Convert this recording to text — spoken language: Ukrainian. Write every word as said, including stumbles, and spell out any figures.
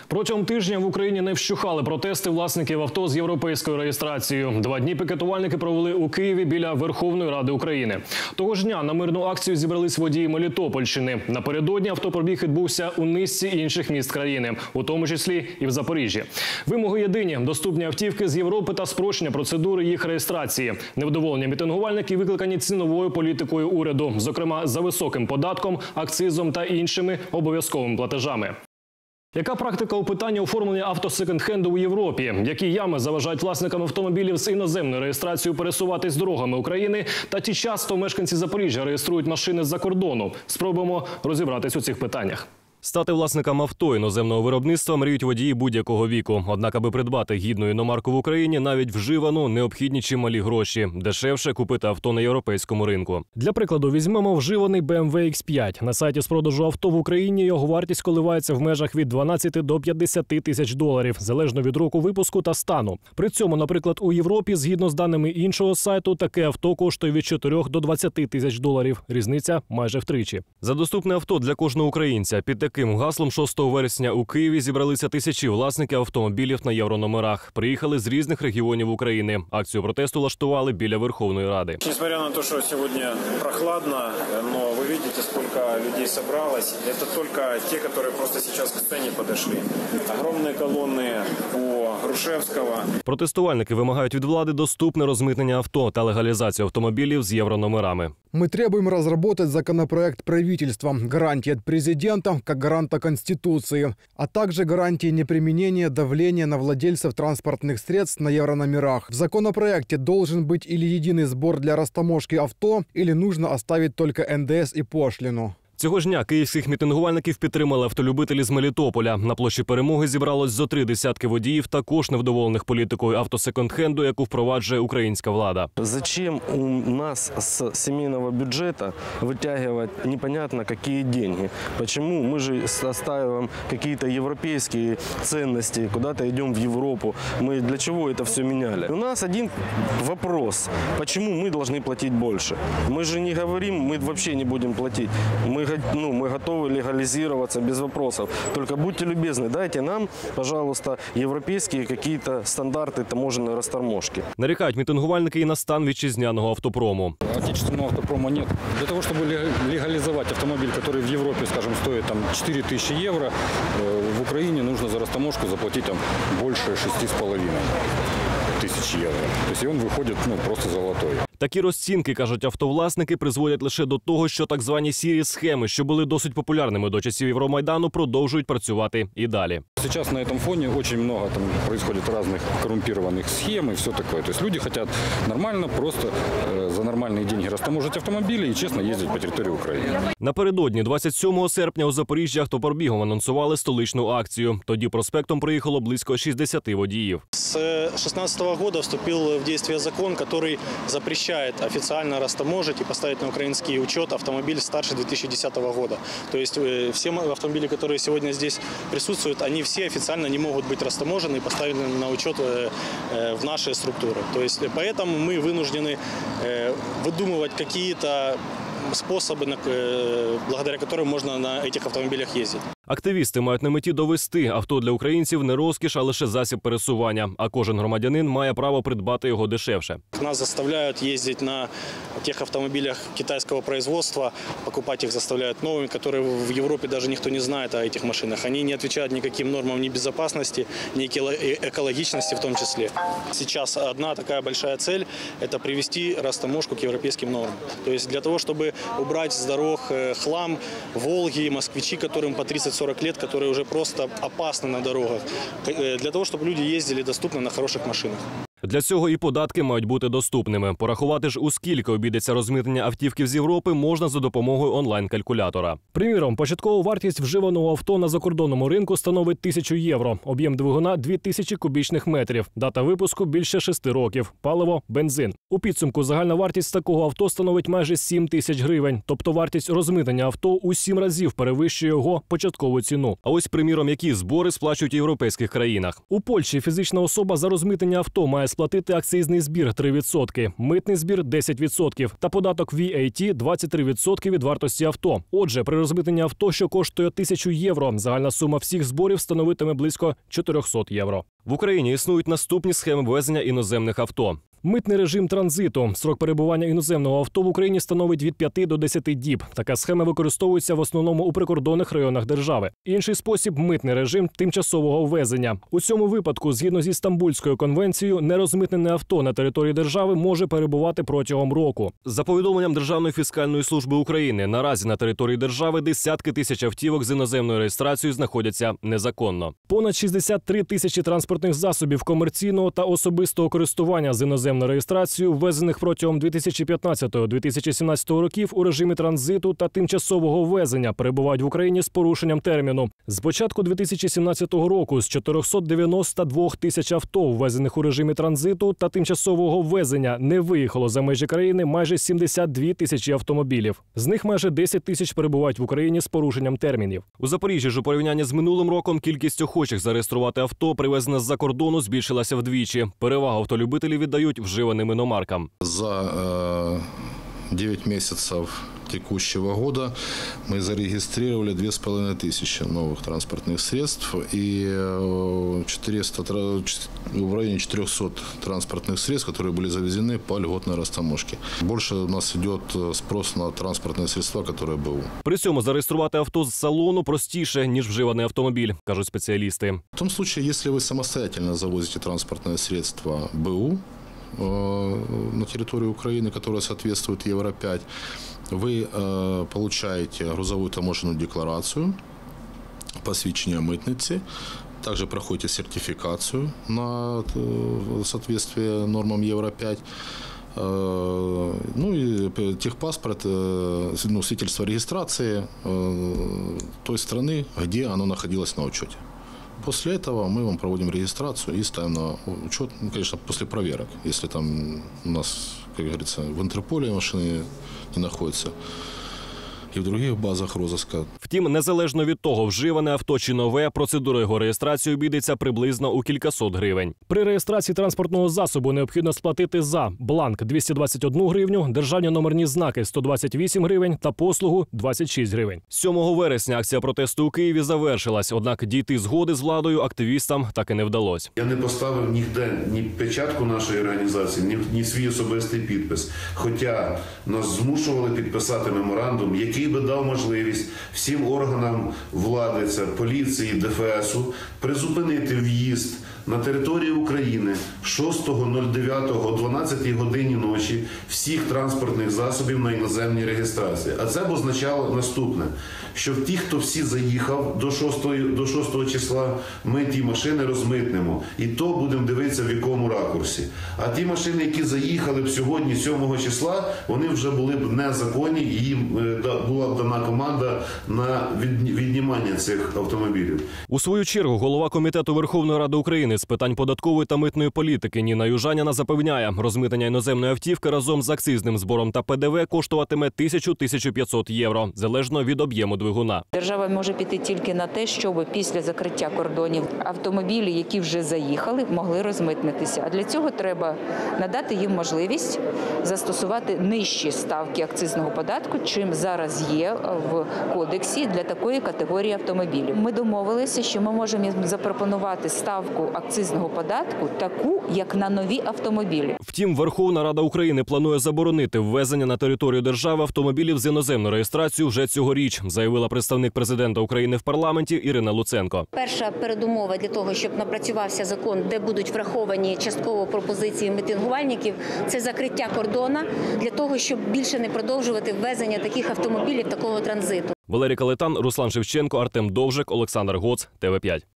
Протягом тижня в Україні не вщухали протести власників авто з європейською реєстрацією. Два дні пікетувальники провели у Києві біля Верховної Ради України. Того ж дня на мирну акцію зібрались водії Мелітопольщини. Напередодні автопробіг відбувся у низці інших міст країни, у тому числі і в Запоріжжі. Вимоги єдині – доступні автівки з Європи та спрощення процедури їх реєстрації. Невдоволення мітингувальників викликані ціновою політикою уряду, зокрема за високим податком, акцизом та іншими обов'язковими платежами. Яка практика у питанні оформлення авто секонд-хенду у Європі? Які ями заважають власникам автомобілів з іноземною реєстрацією пересуватись дорогами України? Та чи часто мешканці Запоріжжя реєструють машини з-за кордону? Спробуємо розібратись у цих питаннях. Стати власником авто іноземного виробництва мріють водії будь-якого віку. Однак, аби придбати гідну іномарку в Україні, навіть вживану, необхідні чималі гроші. Дешевше купити авто на європейському ринку. Для прикладу, візьмемо вживаний бе ем ве ікс п'ять. На сайті з продажу авто в Україні його вартість коливається в межах від дванадцяти до п'ятдесяти тисяч доларів, залежно від року випуску та стану. При цьому, наприклад, у Європі, згідно з даними іншого сайту, таке авто коштує від чотирьох до двадцяти тисяч доларів. Різниця майже втричі. За доступне авто для кожного українця під таким гаслом шостого вересня у Києві зібралися тисячі власників автомобілів на єврономерах. Приїхали з різних регіонів України. Акцію протесту влаштували біля Верховної Ради. Несмотря на те, що сьогодні прохладно, але ви бачите, скільки людей зібралось. Це тільки ті, які просто зараз к сцені підійшли. Огромні колони по Грушевського. Протестувальники вимагають від влади доступне розмитнення авто та легалізацію автомобілів з єврономерами. Мы требуем разработать законопроект правительства, гарантии от президента, как гаранта Конституции, а также гарантии неприменения давления на владельцев транспортных средств на еврономерах. В законопроекте должен быть или единый сбор для растаможки авто, или нужно оставить только ен де ес и пошлину. Цього ж дня київських мітингувальників підтримали автолюбителі з Мелітополя. На площі Перемоги зібралось зо три десятки водіїв, також невдоволених політикою автосеконд-хенду, яку впроваджує українська влада. Зачем у нас з сімейного бюджету витягувати непонятно які деньги? Почему мы же оставим какие-то европейские ценности, куда-то идем в Европу? Мы для чего это все меняли? У нас один вопрос. Почему мы должны платить больше? Мы же не говорим, мы вообще не будем платить. Мы Ну, мы готовы легализироваться без вопросов. Только будьте любезны, дайте нам, пожалуйста, европейские какие-то стандарты таможенной расторможки. Нарікають мітингувальники і на стан вітчизняного автопрому. Отечественного автопрома нет. Для того, чтобы легализовать автомобиль, который в Европе, скажем, стоит там четыре тысячи евро, в Украине нужно за растаможку заплатить там больше шести с половиной тысяч евро. То есть и он выходит ну, просто золотой. Такі розцінки, кажуть автовласники, призводять лише до того, що так звані сірі схеми, що були досить популярними до часів Євромайдану, продовжують працювати і далі. Сейчас на этом фоне очень много там происходит разных коррумпированных схем и все такое. То есть люди хотят нормально, просто э, за нормальные деньги растаможить автомобили и честно ездить по территории Украины. Напередодні двадцять сьомого серпня у Запоріжжі автопробігом анонсували столичну акцію. Тоді проспектом приїхало близько шістдесяти водіїв. С две тысячи шестнадцатого года вступил в действие закон, который запрещает официально растаможить и поставить на украинский учет автомобиль старше две тысячи десятого года. То есть все автомобили, которые сегодня здесь присутствуют, они все официально не могут быть растаможены и поставлены на учет в наши структуры. То есть поэтому мы вынуждены выдумывать какие-то способи, благодаря которым можна на этих автомобілях їздити. Активісти мають на меті довести, авто для українців не розкіш, а лише засіб пересування, а кожен громадянин має право придбати його дешевше. Нас заставляють їздити на тих автомобілях китайського производства, покупати їх заставляють новими, які в Європі навіть ніхто не знає о цих машинах. Вони не відповідають ніяким нормам ні безпечності, ні екологічності в тому числі. Зараз одна така велика ціль – це привести растаможку к європейським нормам. Тобто для того, щоб убрать с дорог хлам, Волги, москвичи, которым по тридцать-сорок лет, которые уже просто опасны на дорогах, для того, чтобы люди ездили доступно на хороших машинах. Для цього і податки мають бути доступними. Порахувати ж, у скільки обійдеться розмитнення автівків з Європи, можна за допомогою онлайн-калькулятора. Приміром, початкова вартість вживаного авто на закордонному ринку становить тисячу євро. Об'єм двигуна – дві тисячі кубічних метрів. Дата випуску – більше шести років. Паливо – бензин. У підсумку загальна вартість такого авто становить майже сім тисяч гривень. Тобто вартість розмитнення авто у сім разів перевищує його початкову ціну. А ось, приміром, які збори сплачують у європейських країнах. У Польщі фізична особа за розмитнення авто має сплатити акцизний збір три відсотки, митний збір десять відсотків та податок ві ей ті двадцять три відсотки від вартості авто. Отже, при розмитненні авто, що коштує тисячу євро, загальна сума всіх зборів становитиме близько чотирьохсот євро. В Україні існують наступні схеми ввезення іноземних авто. Митний режим транзиту. Строк перебування іноземного авто в Україні становить від п'яти до десяти діб. Така схема використовується в основному у прикордонних районах держави. Інший спосіб – митний режим тимчасового ввезення. У цьому випадку, згідно зі Стамбульською конвенцією, нерозмитнене авто на території держави може перебувати протягом року. За повідомленням Державної фіскальної служби України, наразі на території держави десятки тисяч автівок з іноземною реєстрацією знаходяться незаконно. Понад шістдесят три тисячі транспортних засобів комерційного та особистого користування з іноземною реєстрацією, ввезених протягом дві тисячі п'ятнадцятого - дві тисячі сімнадцятого років у режимі транзиту та тимчасового ввезення, перебувають в Україні з порушенням терміну. З початку дві тисячі сімнадцятого року з чотирьохсот дев'яноста двох тисяч авто, ввезених у режимі транзиту та тимчасового ввезення, не виїхало за межі країни майже сімдесят дві тисячі автомобілів. З них майже десять тисяч перебувають в Україні з порушенням термінів. У Запоріжжі ж у порівнянні з минулим роком кількість охочих зареєструвати авто, привезене з-за кордону, збільшилася вдвічі. Перевагу автолюбителі віддають вживаним іномаркам. За э, девять месяцев текущего года мы зарегистрировали две с половиной тысячи новых транспортных средств и четыреста, в районе четырехсот транспортных средств, которые были завезены по льготной растаможке. Больше у нас идет спрос на транспортные средства, которые БУ. При цьому зареєструвати авто з салону простіше, ніж вживаний автомобіль, кажуть спеціалісти. В том случае, если вы самостоятельно завозите транспортное средство БУ на территории Украины, которая соответствует Евро пять, вы э, получаете грузовую таможенную декларацию, посвідчення митниці, также проходите сертификацию на э, соответствие нормам Евро пять, э, ну и техпаспорт, э, ну, свидетельство регистрации э, той страны, где оно находилось на учете. После этого мы вам проводим регистрацию и ставим на учет, ну, конечно, после проверок, если там у нас, как говорится, в Интерполе машины не находятся, і в других базах розыска. Втім, незалежно від того, вживане авто чи нове, процедура його реєстрації обійдеться приблизно у кількасот гривень. При реєстрації транспортного засобу необхідно сплатити за бланк двісті двадцять одну гривню, державні номерні знаки сто двадцять вісім гривень та послугу двадцять шість гривень. сьомого вересня акція протесту у Києві завершилась, однак дійти згоди з владою активістам так і не вдалося. Я не поставив ніде ні печатку нашої організації, ні, ні свій особистий підпис. Хоча нас змушували підписати меморандум, який би дав можливість всім органам влади, це поліції, де фе есу, призупинити в'їзд на територію України шостого дев'ятого о дванадцятій годині ночі всіх транспортних засобів на іноземній реєстрації. А це б означало наступне, що ті, хто всі заїхав до шостого, до шостого числа, ми ті машини розмитнемо. І то будемо дивитися в якому ракурсі. А ті машини, які заїхали б сьогодні, сьомого числа, вони вже були б незаконні, і їм була б дана команда на віднімання цих автомобілів. У свою чергу голова Комітету Верховної Ради України з питань податкової та митної політики Ніна Южаніна запевняє, розмитнення іноземної автівки разом з акцизним збором та пе де ве коштуватиме тисячу - тисячу п'ятсот євро, залежно від об'єму двигуна. Держава може піти тільки на те, щоб після закриття кордонів автомобілі, які вже заїхали, могли розмитнитися. А для цього треба надати їм можливість застосувати нижчі ставки акцизного податку, чим зараз є в кодексі для такої категорії автомобілів. Ми домовилися, що ми можемо їм запропонувати ставку акцизного податку таку, як на нові автомобілі. Втім, Верховна Рада України планує заборонити ввезення на територію держави автомобілів з іноземною реєстрацією вже цьогоріч, заявила представник президента України в парламенті Ірина Луценко. Перша передумова для того, щоб напрацювався закон, де будуть враховані частково пропозиції мітингувальників, це закриття кордона для того, щоб більше не продовжувати ввезення таких автомобілів такого транзиту. Валерій Калетан, Руслан Шевченко, Артем Довжик, Олександр Гоц, Те Ве п'ять.